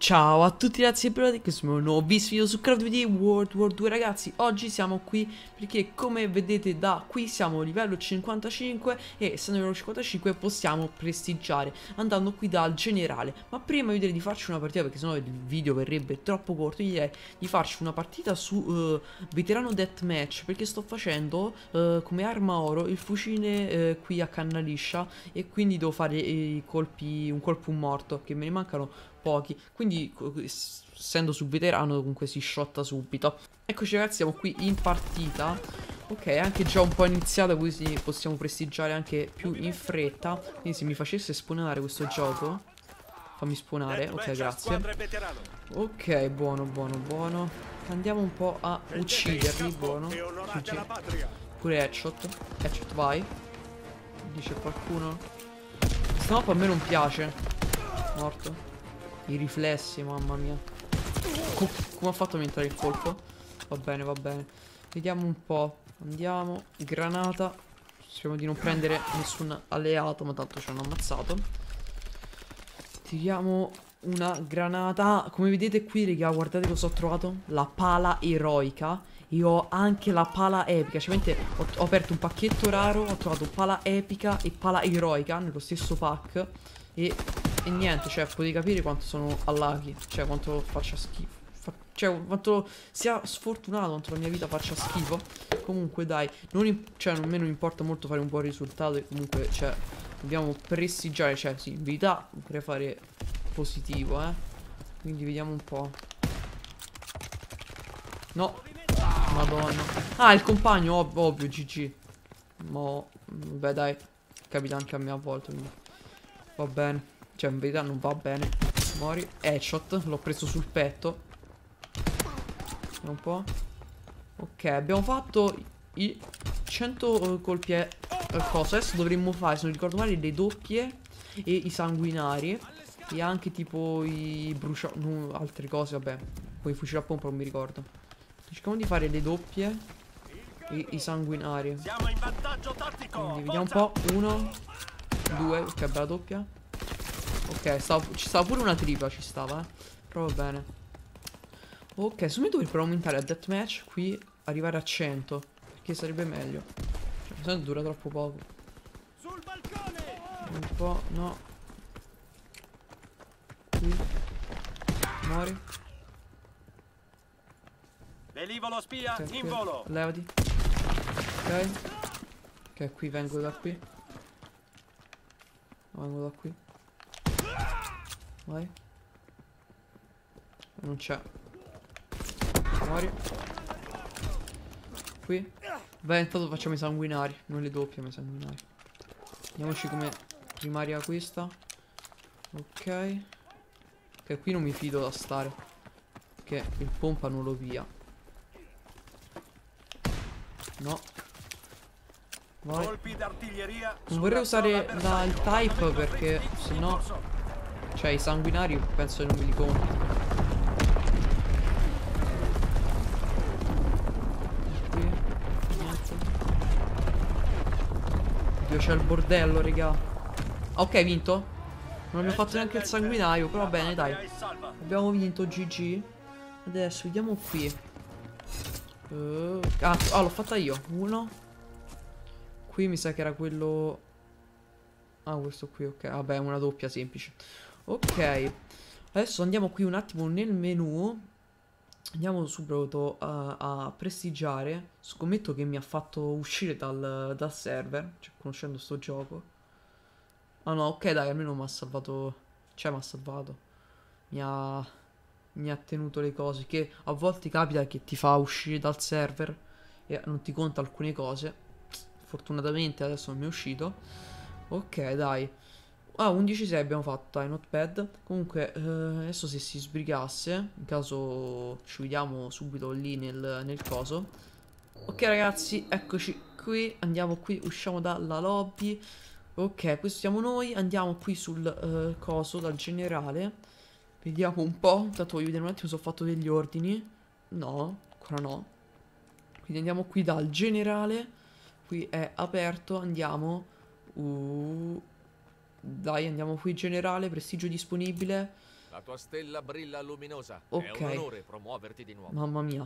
Ciao a tutti ragazzi e benvenuti in questo nuovo video su Call of Duty World War 2 ragazzi. Oggi siamo qui perché come vedete da qui siamo a livello 55 e essendo a livello 55 possiamo prestigiare andando qui dal generale. Ma prima io direi di farci una partita perché sennò il video verrebbe troppo corto. Io direi di farci una partita su veterano deathmatch perché sto facendo come arma oro il fucile qui a canna liscia e quindi devo fare i colpi, un colpo un morto che me ne mancano pochi, quindi essendo sul veterano comunque si shotta subito. Eccoci ragazzi, siamo qui in partita. Ok, è anche già un po' iniziata, così possiamo prestigiare anche più in fretta. Quindi se mi facesse spawnare questo gioco, fammi spawnare, ok grazie. Ok, buono, buono, buono. Andiamo un po' a ucciderli, buono. GG. Pure headshot, headshot vai. Dice qualcuno. Questa mappa a me non piace. Morto. I riflessi, mamma mia. Come ha fatto a entrare il colpo? Va bene, va bene. Vediamo un po'. Andiamo. Granata. Speriamo di non prendere nessun alleato, ma tanto ci hanno ammazzato. Tiriamo una granata. Come vedete qui, raga, guardate cosa ho trovato. La pala eroica. Io ho anche la pala epica. Cioè, ho aperto un pacchetto raro. Ho trovato pala epica e pala eroica nello stesso pack. E niente, cioè, potete capire quanto sono allaghi. Cioè, quanto faccia schifo. Cioè, quanto sia sfortunato, quanto la mia vita faccia schifo. Comunque, dai, cioè, a me non importa molto fare un buon risultato. E comunque, cioè, dobbiamo prestigiare. Cioè, sì, in verità vorrei fare positivo, Quindi vediamo un po'. No. Madonna. Ah, il compagno, ovvio, GG. Mo, vabbè, dai. Capita anche a me a volte, quindi va bene. Cioè, in verità non va bene. Mori. Headshot. L'ho preso sul petto. Vediamo un po'. Ok, abbiamo fatto i 100 colpi cosa. Adesso dovremmo fare, se non ricordo male, le doppie e i sanguinari. E anche tipo i altre cose, vabbè. Poi i fucili a pompa non mi ricordo. Cerchiamo di fare le doppie e i sanguinari. Quindi vediamo un po'. 1, 2. Ok, bella doppia. Ok, ci stava pure una tripla, ci stava, però va bene. Ok, secondo me dovrebbero aumentare a deathmatch qui, arrivare a 100. Perché sarebbe meglio. Cioè, se no dura troppo poco. Sul balcone! Un po', no. Qui. Muori. Velivolo spia Okay, in volo! levati. Ok. Ok, qui vengo da qui. Vengo da qui. Vai. Non c'è. Muori. Qui. Beh, intanto facciamo i sanguinari. Non le doppie, ma i sanguinari. Vediamoci come primaria questa. Ok. Ok, qui non mi fido da stare. Perché il pompa non lo via. No. Vai. Colpi d'artiglieria. Non vorrei usare il type perché sennò, cioè i sanguinari penso che non me li conti. Qui. Niente. Oddio, c'è il bordello, raga. Ah, ok, vinto. Non abbiamo fatto neanche il sanguinario, però va bene, dai. Abbiamo vinto, GG. Adesso vediamo qui. L'ho fatta io. Uno. Qui mi sa che era quello. Ah, questo qui, ok. Vabbè, una doppia semplice. Ok. Adesso andiamo qui un attimo nel menu. Andiamo subito a prestigiare. Scommetto che mi ha fatto uscire dal server. Cioè, conoscendo sto gioco. Ah no, ok, dai, almeno mi ha salvato. Cioè, mi ha salvato. Mi ha tenuto le cose. Che a volte capita che ti fa uscire dal server e non ti conta alcune cose. Fortunatamente adesso non mi è uscito. Ok, dai. Ah, 11-6 abbiamo fatto, dai, not bad. Comunque, adesso se si sbrigasse, in caso ci vediamo subito lì nel coso. Ok ragazzi, eccoci qui. Andiamo qui, usciamo dalla lobby. Ok, questo siamo noi. Andiamo qui sul coso, dal generale. Vediamo un po'. Intanto voglio vedere un attimo se ho fatto degli ordini. No, ancora no. Quindi andiamo qui dal generale. Qui è aperto, andiamo. Dai, andiamo qui generale, prestigio disponibile. La tua stella brilla luminosa. Ok. È un onore promuoverti di nuovo. Mamma mia.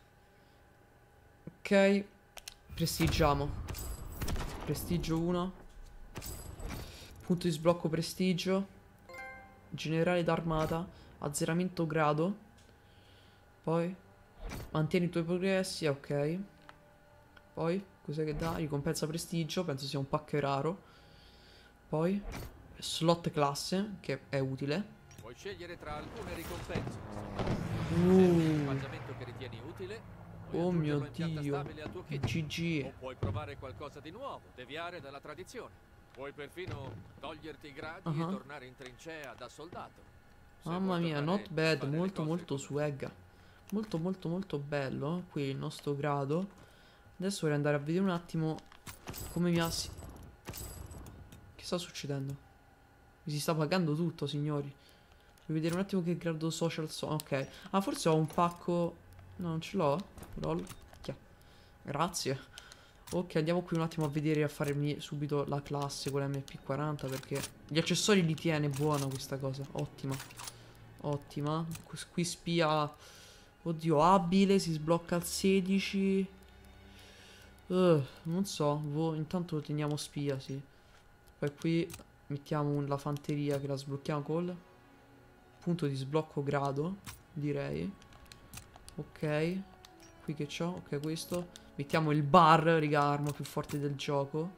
Ok. Prestigiamo. Prestigio 1. Punto di sblocco prestigio. Generale d'armata. Azzeramento grado. Poi mantieni i tuoi progressi. Ok. Poi cos'è che dà? Ricompensa prestigio. Penso sia un pack raro. Poi slot classe, che è utile. Puoi scegliere tra alcune ricompense. Serve l'equipaggiamento che ritieni utile. Puoi Oh mio aggiungerlo in pianta Dio. stabile al tuo kit. O GG. puoi provare qualcosa di nuovo, deviare dalla tradizione. Puoi perfino toglierti i gradi e tornare in trincea da soldato. Se Mamma vuoi mia, tornare not a bad. fare le Molto cose molto come swag. Molto molto molto bello. Qui il nostro grado. Adesso vorrei andare a vedere un attimo come mi ha... Che sta succedendo? Mi si sta pagando tutto, signori. Devo vedere un attimo che grado social so. Ok. Ah, forse ho un pacco... No, non ce l'ho. Lol. Grazie. Ok, andiamo qui un attimo a vedere, a farmi subito la classe con l'MP40, perché gli accessori li tiene, buona questa cosa. Ottima. Ottima. Qui spia... Oddio, abile, si sblocca al 16. Non so, intanto teniamo spia, sì. Poi qui mettiamo la fanteria che la sblocchiamo col punto di sblocco grado, direi. Ok. Qui che c'ho? Ok, questo. Mettiamo il bar, raga, arma più forte del gioco.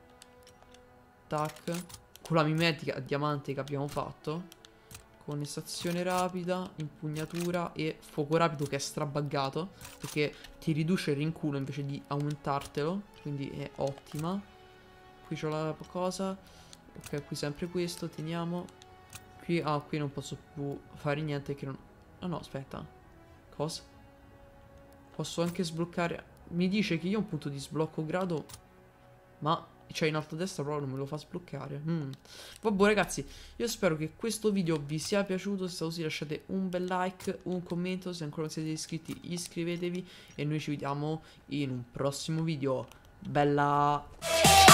Tac. Con la mimetica a diamante che abbiamo fatto. Connessazione rapida, impugnatura e fuoco rapido che è strabuggato, perché ti riduce il rinculo invece di aumentartelo, quindi è ottima. Qui c'ho la cosa. Ok, qui sempre questo, teniamo. Qui, qui non posso più fare niente che non... Ah no, aspetta. Cosa? Posso anche sbloccare... Mi dice che io ho un punto di sblocco grado, ma... Cioè in alto a destra però non me lo fa sbloccare. Vabbè ragazzi, io spero che questo video vi sia piaciuto. Se è così lasciate un bel like, un commento. Se ancora non siete iscritti iscrivetevi. E noi ci vediamo in un prossimo video. Bella...